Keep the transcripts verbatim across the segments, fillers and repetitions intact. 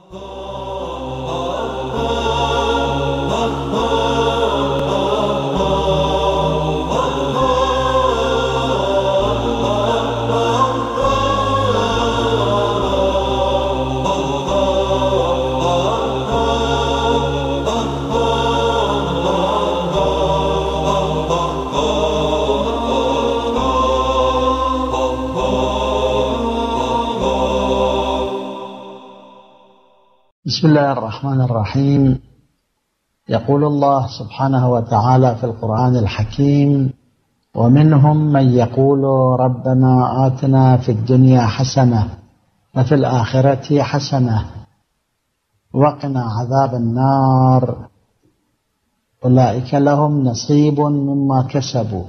بسم الله الرحمن الرحيم. يقول الله سبحانه وتعالى في القرآن الحكيم: ومنهم من يقول ربنا آتنا في الدنيا حسنة وفي الآخرة حسنة وقنا عذاب النار أولئك لهم نصيب مما كسبوا.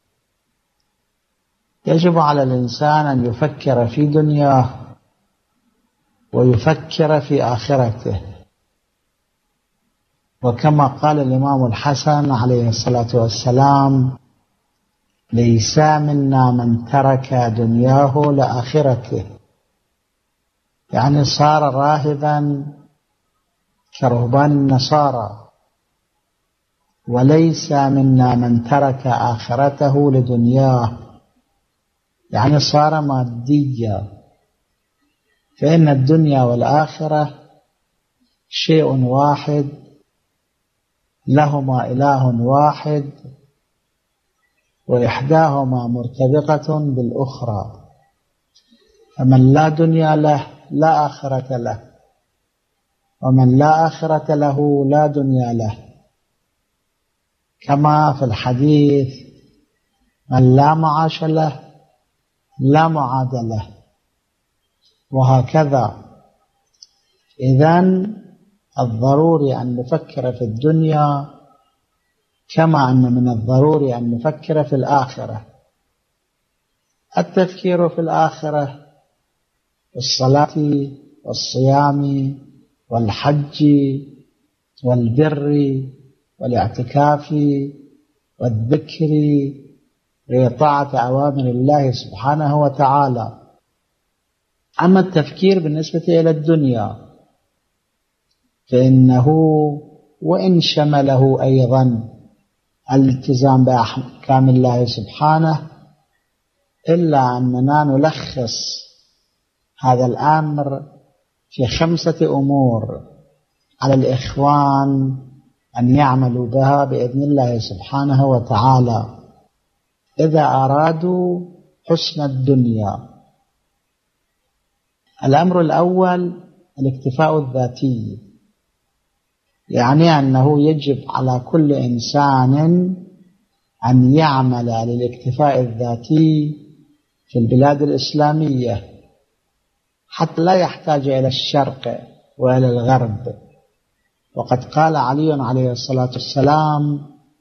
يجب على الإنسان أن يفكر في دنياه ويفكر في آخرته، وكما قال الإمام الحسن عليه الصلاة والسلام: ليس منا من ترك دنياه لآخرته، يعني صار راهبا كرهبان النصارى. وليس منا من ترك آخرته لدنياه، يعني صار ماديا. فإن الدنيا والآخرة شيء واحد، لهما إله واحد، وإحداهما مرتبطة بالأخرى. فمن لا دنيا له لا آخرة له، ومن لا آخرة له لا دنيا له. كما في الحديث: من لا معاش له لا معاد له. وهكذا. إذن الضروري أن نفكر في الدنيا كما أن من الضروري أن نفكر في الآخرة. التفكير في الآخرة في الصلاة والصيام والحج والبر والاعتكاف والذكر لطاعة أوامر الله سبحانه وتعالى. أما التفكير بالنسبة إلى الدنيا فإنه وإن شمله أيضا الالتزام بأحكام الله سبحانه، إلا أننا نلخص هذا الأمر في خمسة أمور على الإخوان أن يعملوا بها بإذن الله سبحانه وتعالى إذا أرادوا حسن الدنيا. الأمر الأول الاكتفاء الذاتي، يعني أنه يجب على كل إنسان أن يعمل للاكتفاء الذاتي في البلاد الإسلامية حتى لا يحتاج إلى الشرق وإلى الغرب. وقد قال علي عليه الصلاة والسلام: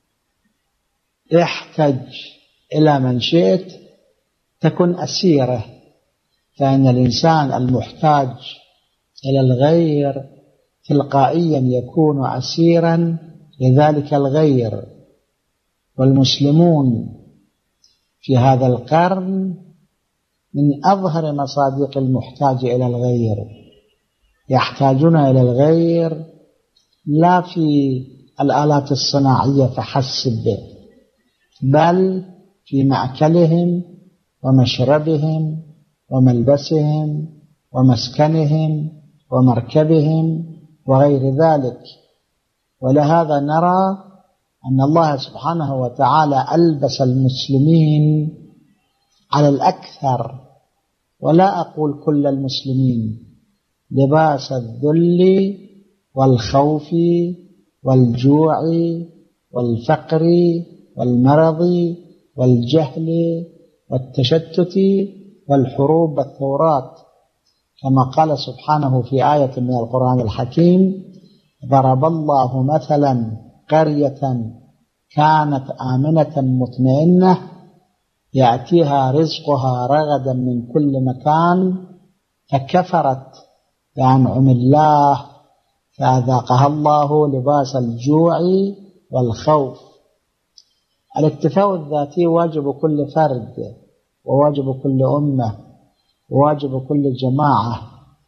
احتج إلى من شئت تكن أسيره. فإن الإنسان المحتاج إلى الغير تلقائيا يكون أسيرا لذلك الغير. والمسلمون في هذا القرن من أظهر مصادق المحتاج إلى الغير، يحتاجون إلى الغير لا في الآلات الصناعية فحسب، بل في مأكلهم ومشربهم وملبسهم ومسكنهم ومركبهم وغير ذلك. ولهذا نرى أن الله سبحانه وتعالى ألبس المسلمين على الأكثر، ولا أقول كل المسلمين، لباس الذل والخوف والجوع والفقر والمرض والجهل والتشتت والحروب والثورات، كما قال سبحانه في آية من القرآن الحكيم: ضرب الله مثلا قرية كانت آمنة مطمئنة يأتيها رزقها رغدا من كل مكان فكفرت بأنعم الله فأذاقها الله لباس الجوع والخوف. الاكتفاء الذاتي واجب كل فرد، وواجب كل أمة، وواجب كل جماعة.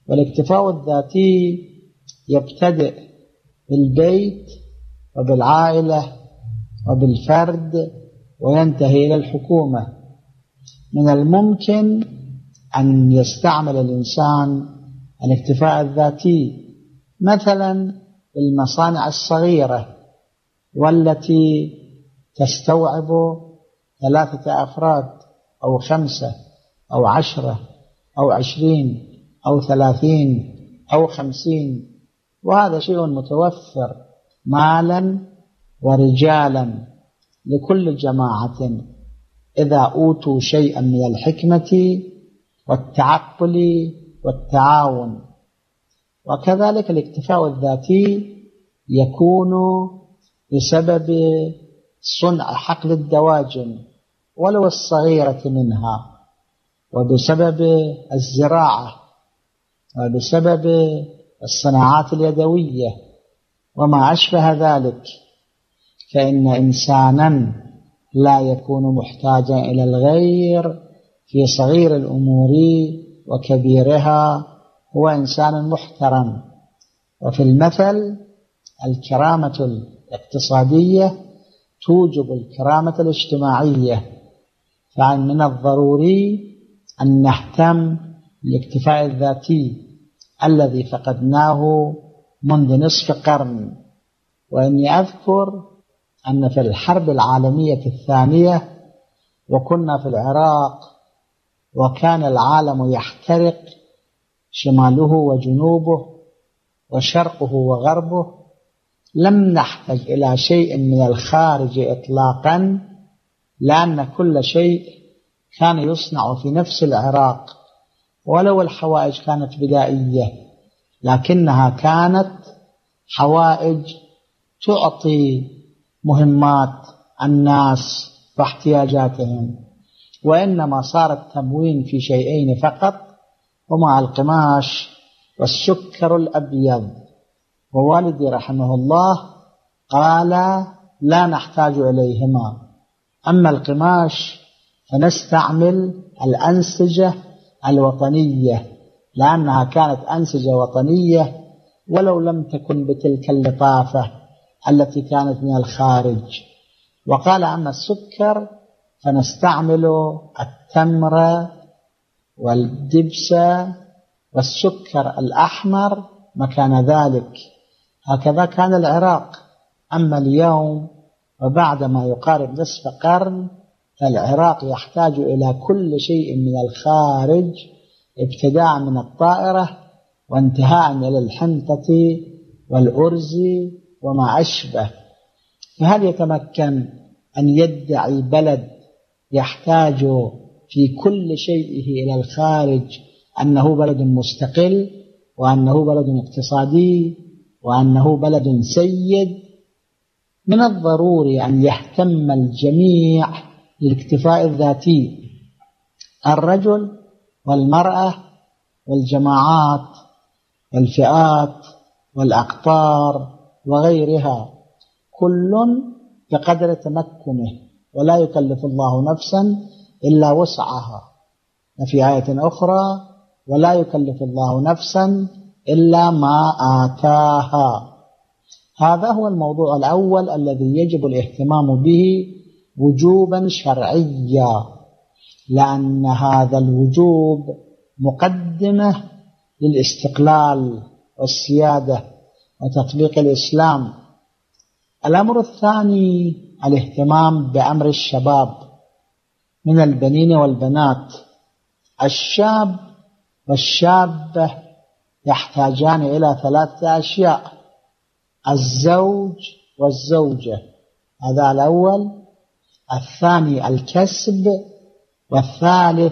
والاكتفاء الذاتي يبتدئ بالبيت وبالعائلة وبالفرد وينتهي إلى الحكومة. من الممكن أن يستعمل الإنسان الاكتفاء الذاتي مثلا بالمصانع الصغيرة والتي تستوعب ثلاثة أفراد أو خمسة أو عشرة أو عشرين أو ثلاثين أو خمسين، وهذا شيء متوفر مالا ورجالا لكل جماعة إذا أوتوا شيئا من الحكمة والتعقل والتعاون. وكذلك الاكتفاء الذاتي يكون بسبب صنع حقل الدواجن ولو الصغيرة منها، وبسبب الزراعة، وبسبب الصناعات اليدوية وما أشبه ذلك. فإن إنسانا لا يكون محتاجا إلى الغير في صغير الأمور وكبيرها، هو إنسان محترم. وفي المثل الكرامة الاقتصادية توجب الكرامة الاجتماعية، فمن الضروري أن نهتم بالاكتفاء الذاتي الذي فقدناه منذ نصف قرن. وإني أذكر أن في الحرب العالمية الثانية وكنا في العراق وكان العالم يحترق شماله وجنوبه وشرقه وغربه، لم نحتاج إلى شيء من الخارج إطلاقا، لأن كل شيء كان يصنع في نفس العراق، ولو الحوائج كانت بدائية لكنها كانت حوائج تعطي مهمات الناس واحتياجاتهم. وإنما صار التموين في شيئين فقط، هما القماش والسكر الأبيض. ووالدي رحمه الله قال لا نحتاج إليهما، أما القماش فنستعمل الأنسجة الوطنية، لأنها كانت أنسجة وطنية ولو لم تكن بتلك اللطافة التي كانت من الخارج. وقال أما السكر فنستعمل التمر والدبس والسكر الأحمر مكان ذلك. هكذا كان العراق. أما اليوم وبعد ما يقارب نصف قرن فالعراق يحتاج إلى كل شيء من الخارج، ابتداء من الطائرة وانتهاء إلى الحنطة والأرز وما أشبه. فهل يتمكن أن يدعي بلد يحتاج في كل شيئه إلى الخارج أنه بلد مستقل وأنه بلد اقتصادي وأنه بلد سيد؟ من الضروري أن يهتم الجميع بالاكتفاء الذاتي، الرجل والمرأة والجماعات والفئات والأقطار وغيرها، كل بقدر تمكنه، ولا يكلف الله نفسا إلا وسعها. وفي آية أخرى ولا يكلف الله نفسا إلا ما آتاها. هذا هو الموضوع الأول الذي يجب الاهتمام به وجوبا شرعيا، لأن هذا الوجوب مقدمة للاستقلال والسيادة وتطبيق الإسلام. الأمر الثاني الاهتمام بأمر الشباب من البنين والبنات. الشاب والشابة يحتاجان إلى ثلاثة أشياء: الزوج والزوجة، هذا الأول، الثاني الكسب، والثالث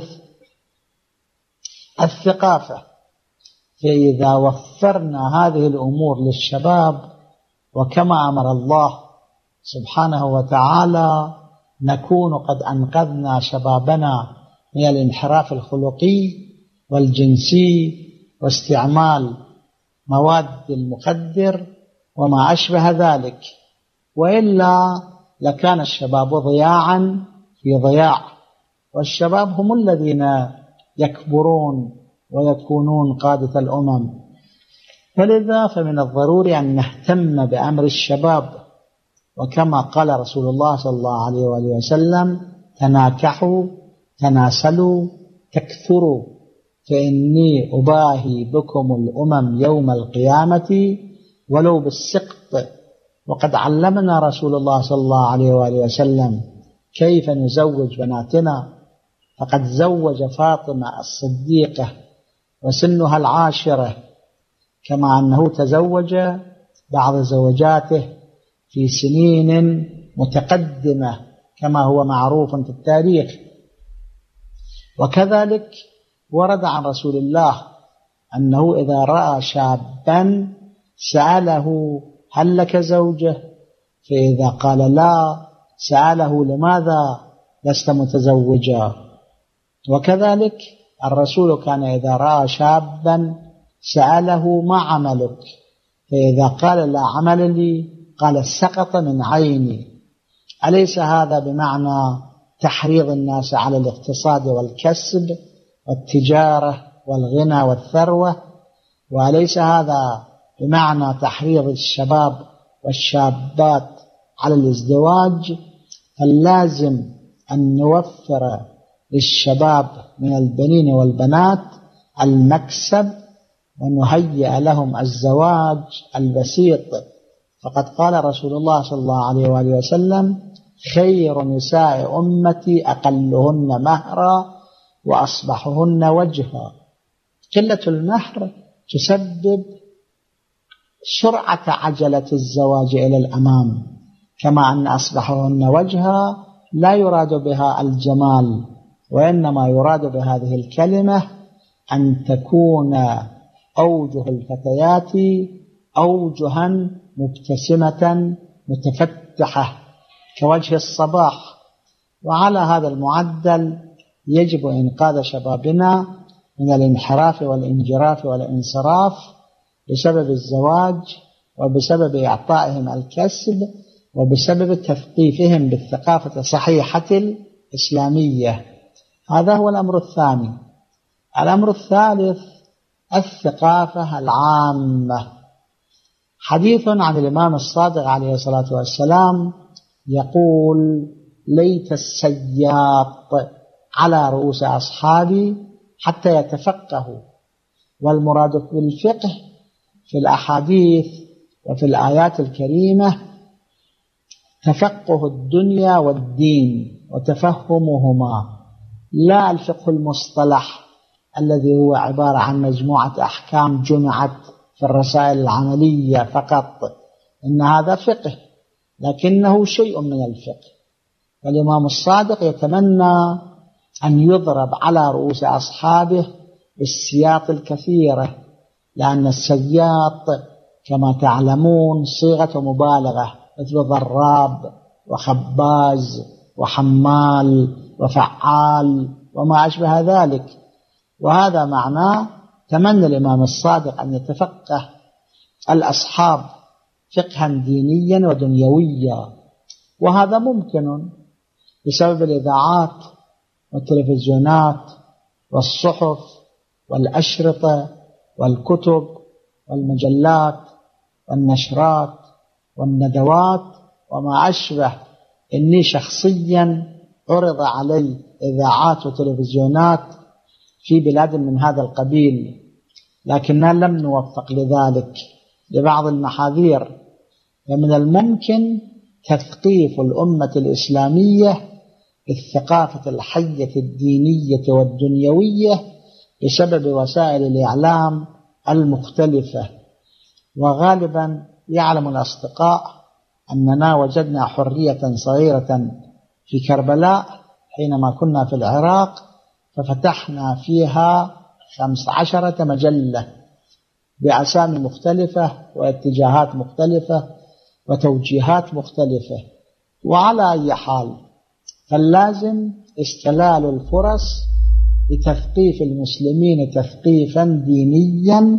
الثقافة. فإذا وفرنا هذه الأمور للشباب وكما أمر الله سبحانه وتعالى نكون قد أنقذنا شبابنا من الانحراف الخلقي والجنسي واستعمال مواد المخدر وما أشبه ذلك، وإلا لكان الشباب ضياعا في ضياع. والشباب هم الذين يكبرون ويكونون قادة الأمم. ولذا فمن الضروري أن نهتم بأمر الشباب، وكما قال رسول الله صلى الله عليه وآله وسلم: تناكحوا تناسلوا تكثروا فإني أباهي بكم الأمم يوم القيامة ولو بالسقط. وقد علمنا رسول الله صلى الله عليه وآله وسلم كيف نزوج بناتنا، فقد زوج فاطمة الصديقة وسنها العاشرة، كما أنه تزوج بعض زوجاته في سنين متقدمة كما هو معروف في التاريخ. وكذلك ورد عن رسول الله أنه إذا رأى شابا سأله: هل لك زوجة؟ فإذا قال لا سأله: لماذا لست متزوجا؟ وكذلك الرسول كان إذا رأى شابا سأله: ما عملك؟ فإذا قال: لا عمل لي، قال: سقط من عيني. أليس هذا بمعنى تحريض الناس على الاقتصاد والكسب والتجارة والغنى والثروة؟ وأليس هذا بمعنى تحريض الشباب والشابات على الازدواج؟ فاللازم أن نوفر للشباب من البنين والبنات المكسب ونهيئ لهم الزواج البسيط. فقد قال رسول الله صلى الله عليه وآله وسلم: خير نساء أمتي أقلهن مهرا وأصبحهن وجها. قلة المهر تسبب سرعة عجلة الزواج إلى الأمام، كما أن أصبحهن وجها لا يراد بها الجمال، وإنما يراد بهذه الكلمة أن تكون أوجه الفتيات أوجها مبتسمة متفتحة كوجه الصباح. وعلى هذا المعدل يجب إنقاذ شبابنا من الانحراف والانجراف والانصراف بسبب الزواج، وبسبب إعطائهم الكسب، وبسبب تثقيفهم بالثقافة الصحيحة الإسلامية. هذا هو الأمر الثاني. الأمر الثالث: الثقافة العامة. حديث عن الإمام الصادق عليه الصلاة والسلام يقول: ليت السياط على رؤوس أصحابي حتى يتفقهوا. والمراد بالفقه في الأحاديث وفي الآيات الكريمة تفقه الدنيا والدين وتفهمهما، لا الفقه المصطلح الذي هو عبارة عن مجموعة أحكام جمعت في الرسائل العملية فقط. إن هذا فقه لكنه شيء من الفقه. والإمام الصادق يتمنى أن يضرب على رؤوس أصحابه بالسياط الكثيرة، لأن السياط كما تعلمون صيغة مبالغة، مثل ضراب وخباز وحمال وفعال وما أشبه ذلك. وهذا معناه تمنى الإمام الصادق أن يتفقه الأصحاب فقها دينيا ودنيويا، وهذا ممكن بسبب الإذاعات والتلفزيونات والصحف والأشرطة والكتب والمجلات والنشرات والندوات وما أشبه. إني شخصيا عرض علي إذاعات وتلفزيونات في بلاد من هذا القبيل، لكننا لم نوفق لذلك لبعض المحاذير. فمن الممكن تثقيف الأمة الإسلامية بالثقافة الحية الدينية والدنيوية بسبب وسائل الإعلام المختلفة. وغالبا يعلم الأصدقاء أننا وجدنا حرية صغيرة في كربلاء حينما كنا في العراق، ففتحنا فيها خمس عشرة مجلة بأسامي مختلفة واتجاهات مختلفة وتوجيهات مختلفة. وعلى أي حال فاللازم استغلال الفرص لتثقيف المسلمين تثقيفا دينيا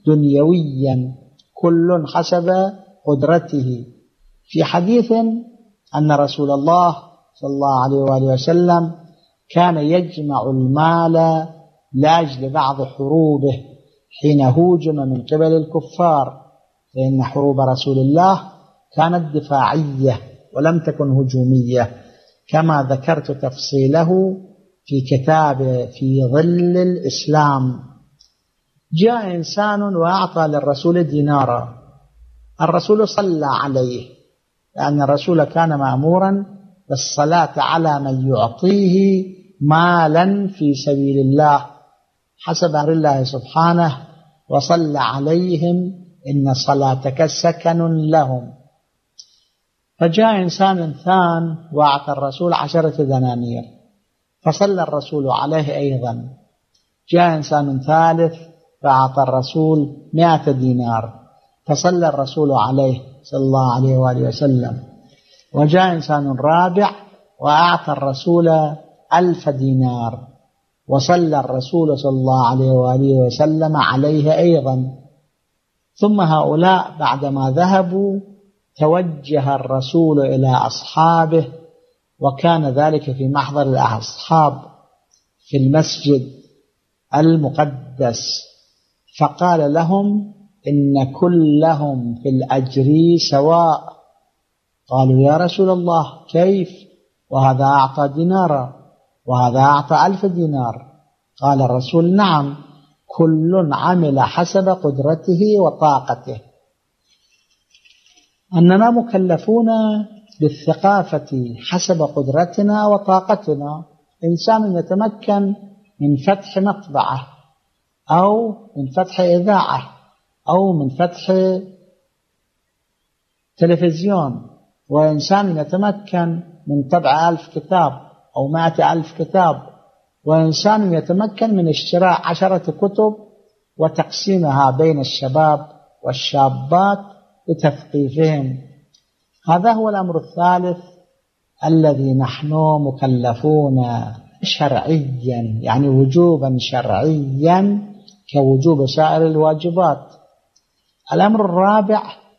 دنيويا كل حسب قدرته. في حديث أن رسول الله صلى الله عليه وآله وسلم كان يجمع المال لأجل بعض حروبه حين هوجم من قبل الكفار، فإن حروب رسول الله كانت دفاعية ولم تكن هجومية، كما ذكرت تفصيله في كتاب في ظل الإسلام. جاء إنسان وأعطى للرسول دينارا، الرسول صلى عليه، لأن الرسول كان مأمورا بالصلاة على من يعطيه مالا في سبيل الله حسب أمر الله سبحانه: وصل عليهم إن صلاتك سكن لهم. فجاء إنسان ثان وأعطى الرسول عشرة دنانير فصلى الرسول عليه أيضا. جاء إنسان ثالث فأعطى الرسول مائة دينار فصلى الرسول عليه صلى الله عليه وآله وسلم. وجاء إنسان رابع وأعطى الرسول ألف دينار وصلى الرسول صلى الله عليه وآله وسلم عليه أيضا. ثم هؤلاء بعدما ذهبوا توجه الرسول إلى أصحابه، وكان ذلك في محضر الأصحاب في المسجد المقدس، فقال لهم: إن كلهم في الأجر سواء. قالوا: يا رسول الله كيف؟ وهذا أعطى دينارا وهذا أعطى ألف دينار. قال الرسول: نعم، كل عمل حسب قدرته وطاقته. أننا مكلفون بالثقافة حسب قدرتنا وطاقتنا. إنسان يتمكن من فتح مطبعة أو من فتح إذاعة أو من فتح تلفزيون، وإنسان يتمكن من طبع ألف كتاب أو مائة ألف كتاب، وإنسان يتمكن من اشتراء عشرة كتب وتقسيمها بين الشباب والشابات لتثقيفهم. هذا هو الأمر الثالث الذي نحن مكلفون شرعيا، يعني وجوبا شرعيا كوجوب سائر الواجبات. الأمر الرابع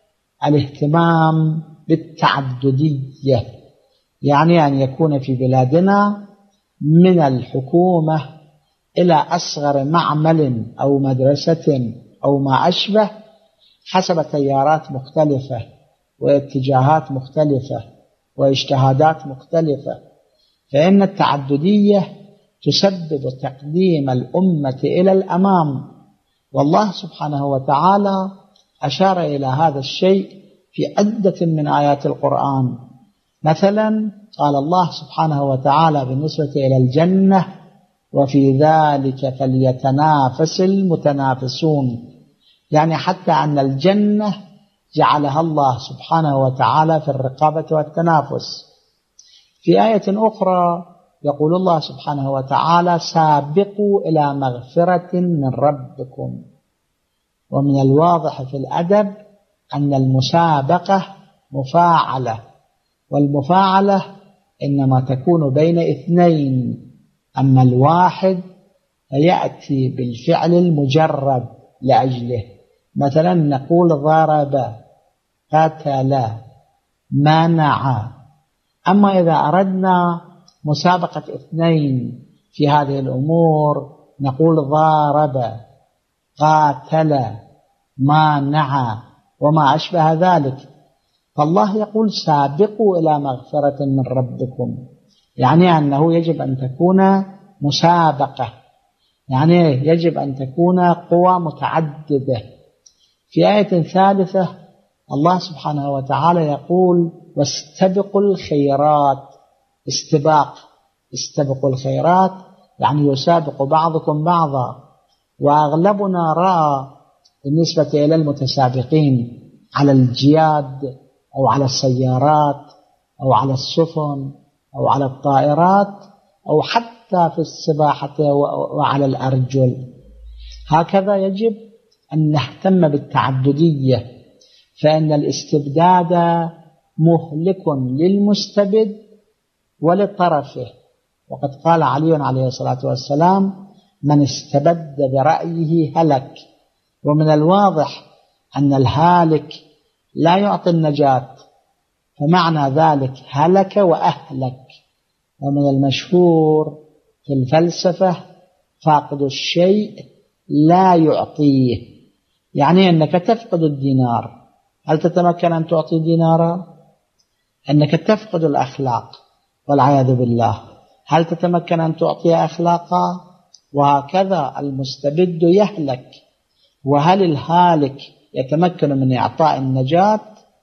الاهتمام بالتعددية، يعني أن يكون في بلادنا من الحكومة إلى أصغر معمل أو مدرسة أو ما أشبه حسب تيارات مختلفة واتجاهات مختلفة واجتهادات مختلفة، فإن التعددية تسبب تقديم الأمة إلى الأمام. والله سبحانه وتعالى أشار إلى هذا الشيء في عدة من آيات القرآن. مثلا قال الله سبحانه وتعالى بالنسبة إلى الجنة: وفي ذلك فليتنافس المتنافسون، يعني حتى أن الجنة جعلها الله سبحانه وتعالى في الرقابة والتنافس. في آية أخرى يقول الله سبحانه وتعالى: سابقوا إلى مغفرة من ربكم. ومن الواضح في الأدب أن المسابقة مفاعلة، والمفاعلة إنما تكون بين اثنين، أما الواحد فيأتي بالفعل المجرد لأجله. مثلا نقول: ضرب، قتل، منع. أما إذا أردنا مسابقة اثنين في هذه الأمور نقول: ضارب، قاتل، مانع، وما أشبه ذلك. فالله يقول: سابقوا إلى مغفرة من ربكم، يعني أنه يجب أن تكون مسابقة، يعني يجب أن تكون قوى متعددة. في آية ثالثة الله سبحانه وتعالى يقول: واستبقوا الخيرات. استباق، استبقوا الخيرات يعني يسابق بعضكم بعضا. وأغلبنا رأى بالنسبة إلى المتسابقين على الجياد أو على السيارات أو على السفن أو على الطائرات أو حتى في السباحة وعلى الأرجل. هكذا يجب أن نهتم بالتعددية، فإن الاستبداد مهلك للمستبد ولطرفه. وقد قال علي عليه الصلاة والسلام: من استبد برأيه هلك. ومن الواضح أن الهالك لا يعطي النجاة، فمعنى ذلك هلك وأهلك. ومن المشهور في الفلسفة فاقد الشيء لا يعطيه. يعني أنك تفقد الدينار، هل تتمكن أن تعطي دينارا؟ أنك تفقد الأخلاق والعياذ بالله، هل تتمكن أن تعطي أخلاقا؟ وهكذا المستبد يهلك، وهل الهالك يتمكن من إعطاء النجاة؟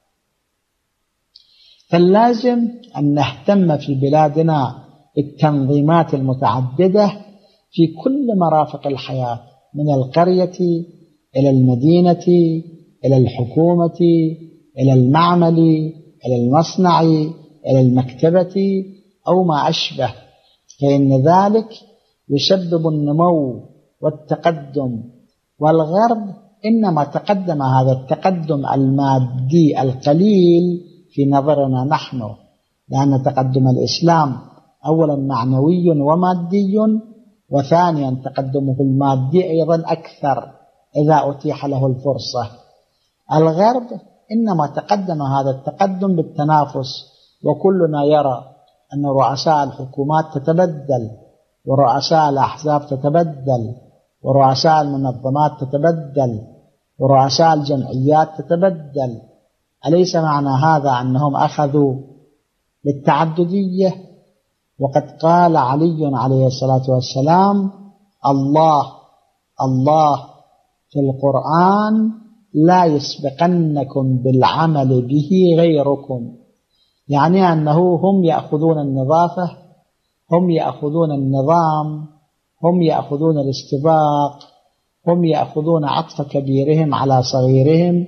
فاللازم أن نهتم في بلادنا بالتنظيمات المتعددة في كل مرافق الحياة، من القرية إلى المدينة إلى الحكومة إلى المعمل إلى المصنع إلى المكتبة أو ما أشبه، فإن ذلك يسبب النمو والتقدم. والغرب إنما تقدم هذا التقدم المادي القليل في نظرنا نحن، لأن تقدم الإسلام أولا معنوي ومادي، وثانيا تقدمه المادي أيضا أكثر إذا أتيح له الفرصة. الغرب إنما تقدم هذا التقدم بالتنافس، وكلنا يرى أن رؤساء الحكومات تتبدل، ورؤساء الأحزاب تتبدل، ورؤساء المنظمات تتبدل، ورؤساء الجمعيات تتبدل. أليس معنى هذا أنهم أخذوا بالتعددية؟ وقد قال علي عليه الصلاة والسلام: الله الله في القرآن لا يسبقنكم بالعمل به غيركم. يعني أنه هم يأخذون النظافة، هم يأخذون النظام، هم يأخذون الاستباق، هم يأخذون عطف كبيرهم على صغيرهم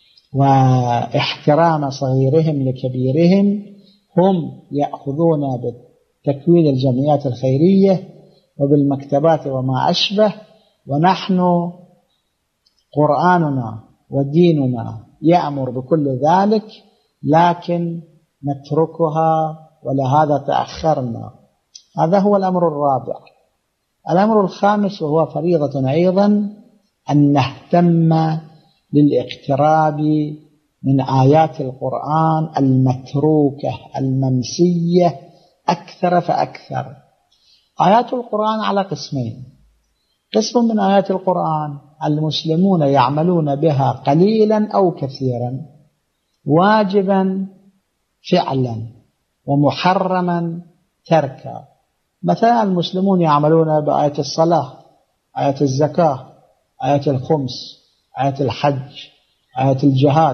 واحترام صغيرهم لكبيرهم، هم يأخذون بتكوين الجمعيات الخيرية وبالمكتبات وما أشبه، ونحن قرآننا وديننا يأمر بكل ذلك، لكن نتركها ولهذا تأخرنا. هذا هو الأمر الرابع. الأمر الخامس وهو فريضة أيضا، أن نهتم للاقتراب من آيات القرآن المتروكة المنسية أكثر فأكثر. آيات القرآن على قسمين: قسم من آيات القرآن المسلمون يعملون بها قليلا أو كثيرا، واجبا فعلا ومحرما تركا. مثلا المسلمون يعملون بآية الصلاة، آية الزكاة، آية الخمس، آية الحج، آية الجهاد،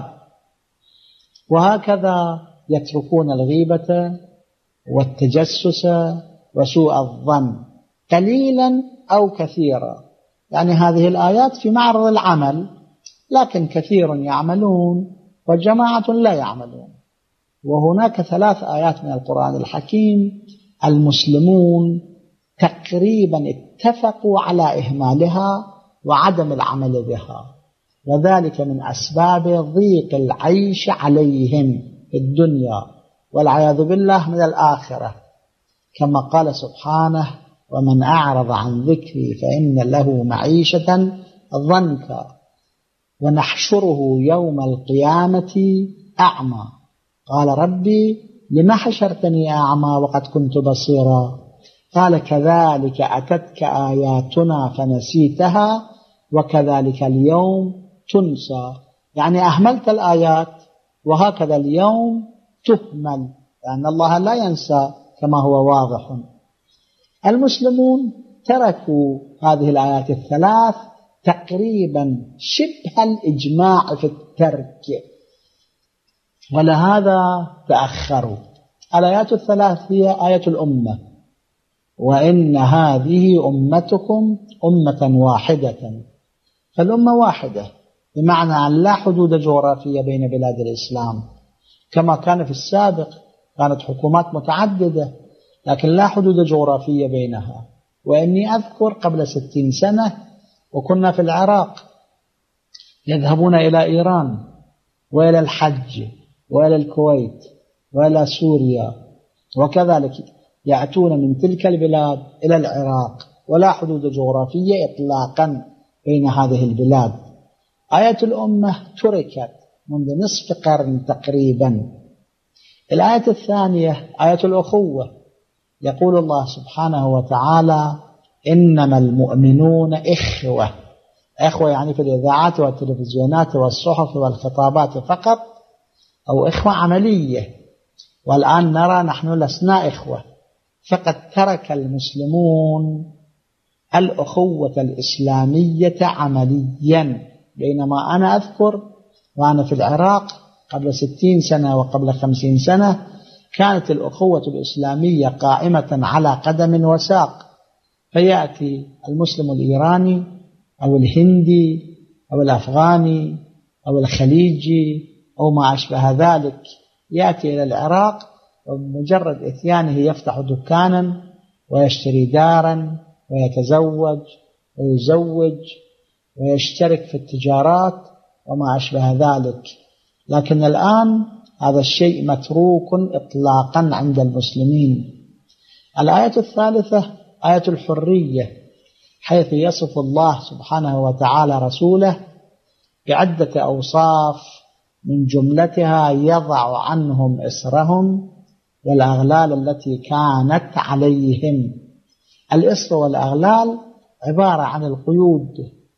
وهكذا يتركون الغيبة والتجسس وسوء الظن قليلا أو كثيرا. يعني هذه الآيات في معرض العمل، لكن كثير يعملون وجماعة لا يعملون. وهناك ثلاث آيات من القرآن الحكيم المسلمون تقريبا اتفقوا على إهمالها وعدم العمل بها، وذلك من أسباب ضيق العيش عليهم في الدنيا والعياذ بالله من الآخرة، كما قال سبحانه: ومن أعرض عن ذكري فإن له معيشة ضنكا ونحشره يوم القيامة أعمى قال ربي لما حشرتني أعمى وقد كنت بصيرا قال كذلك أتتك آياتنا فنسيتها وكذلك اليوم تنسى. يعني أهملت الآيات وهكذا اليوم تهمل، لأن الله لا ينسى كما هو واضح. المسلمون تركوا هذه الآيات الثلاث تقريبا شبه الإجماع في الترك، ولهذا تأخروا. الآيات الثلاث هي آية الأمة: وإن هذه أمتكم أمة واحدة. فالأمة واحدة بمعنى أن لا حدود جغرافية بين بلاد الإسلام كما كان في السابق، كانت حكومات متعددة لكن لا حدود جغرافية بينها. وإني أذكر قبل ستين سنة وكنا في العراق، يذهبون إلى إيران وإلى الحج وإلى الكويت وإلى سوريا، وكذلك يأتون من تلك البلاد إلى العراق، ولا حدود جغرافية إطلاقا بين هذه البلاد. آية الأمة تركت منذ نصف قرن تقريبا. الآية الثانية آية الأخوة، يقول الله سبحانه وتعالى: إنما المؤمنون إخوة. إخوة يعني في الإذاعات والتلفزيونات والصحف والخطابات فقط، أو إخوة عملية. والآن نرى نحن لسنا إخوة، فقد ترك المسلمون الأخوة الإسلامية عمليا. بينما أنا أذكر وأنا في العراق قبل ستين سنة وقبل خمسين سنة كانت الأخوة الإسلامية قائمة على قدم وساق، فيأتي المسلم الإيراني أو الهندي أو الأفغاني أو الخليجي أو ما أشبه ذلك، يأتي إلى العراق ومجرد إتيانه يفتح دكانا ويشتري دارا ويتزوج ويزوج ويشترك في التجارات وما أشبه ذلك. لكن الآن هذا الشيء متروك إطلاقا عند المسلمين. الآية الثالثة آية الحرية، حيث يصف الله سبحانه وتعالى رسوله بعدة أوصاف، من جملتها يضع عنهم إسرهم والأغلال التي كانت عليهم. الإسر والأغلال عبارة عن القيود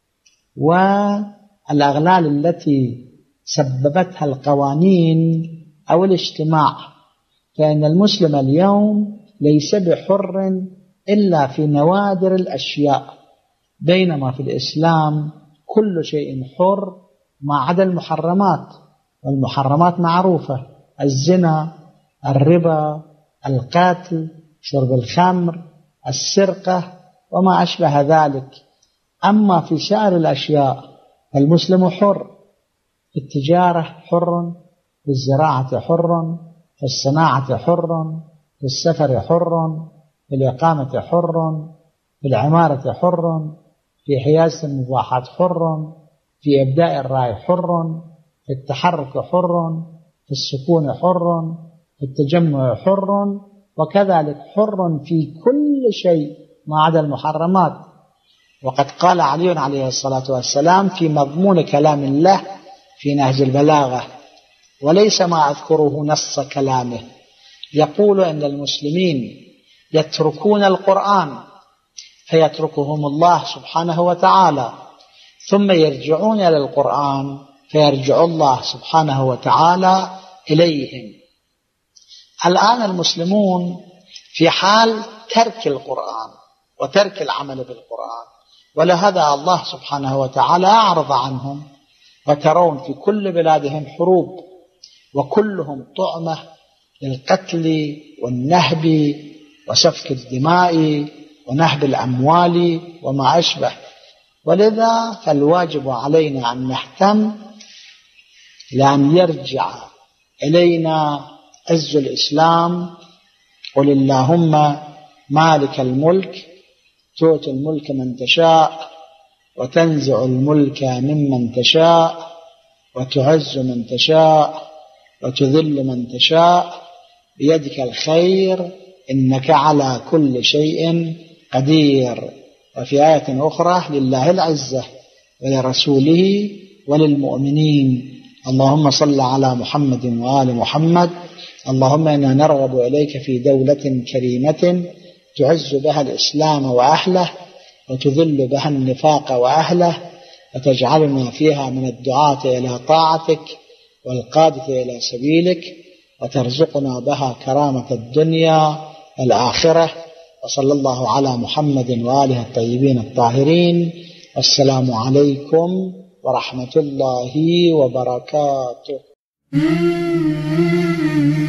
والأغلال التي سببتها القوانين أو الاجتماع. فإن المسلم اليوم ليس بحر إلا في نوادر الأشياء، بينما في الإسلام كل شيء حر ما عدا المحرمات، والمحرمات معروفة: الزنا، الربا، القتل، شرب الخمر، السرقة وما أشبه ذلك. أما في سائر الأشياء فالمسلم حر، في التجارة حر، في الزراعة حر، في الصناعة حر، في السفر حر، في الإقامة حر، في العمارة حر، في حيازة المباحات حر، في إبداء الرأي حر، في التحرك حر، في السكون حر، في التجمع حر، وكذلك حر في كل شيء ما عدا المحرمات. وقد قال علي عليه الصلاة والسلام في مضمون كلام الله في نهج البلاغة، وليس ما أذكره نص كلامه، يقول أن المسلمين يتركون القرآن فيتركهم الله سبحانه وتعالى، ثم يرجعون إلى القرآن فيرجع الله سبحانه وتعالى إليهم. الآن المسلمون في حال ترك القرآن وترك العمل بالقرآن، ولهذا الله سبحانه وتعالى أعرض عنهم. وترون في كل بلادهم حروب، وكلهم طعمة للقتل والنهب وسفك الدماء ونهب الأموال وما أشبه. ولذا فالواجب علينا أن نهتم لأن يرجع إلينا عز الإسلام. قل اللهم مالك الملك تؤتي الملك من تشاء وتنزع الملك ممن تشاء وتعز من تشاء وتذل من تشاء بيدك الخير إنك على كل شيء قدير. وفي آية أخرى لله العزة ولرسوله وللمؤمنين. اللهم صل على محمد وآل محمد. اللهم إنا نرغب إليك في دولة كريمة تعز بها الإسلام وأهله وتذل بها النفاق وأهله، وتجعلنا فيها من الدعاة إلى طاعتك والقادة إلى سبيلك، وترزقنا بها كرامة الدنيا والآخرة. وصلى الله على محمد وآله الطيبين الطاهرين. والسلام عليكم ورحمة الله وبركاته.